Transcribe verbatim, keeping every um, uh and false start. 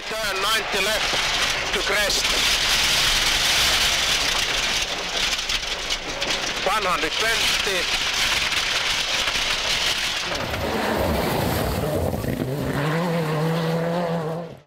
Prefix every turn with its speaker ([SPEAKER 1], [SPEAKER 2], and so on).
[SPEAKER 1] turn ninety left to crest. one hundred twenty.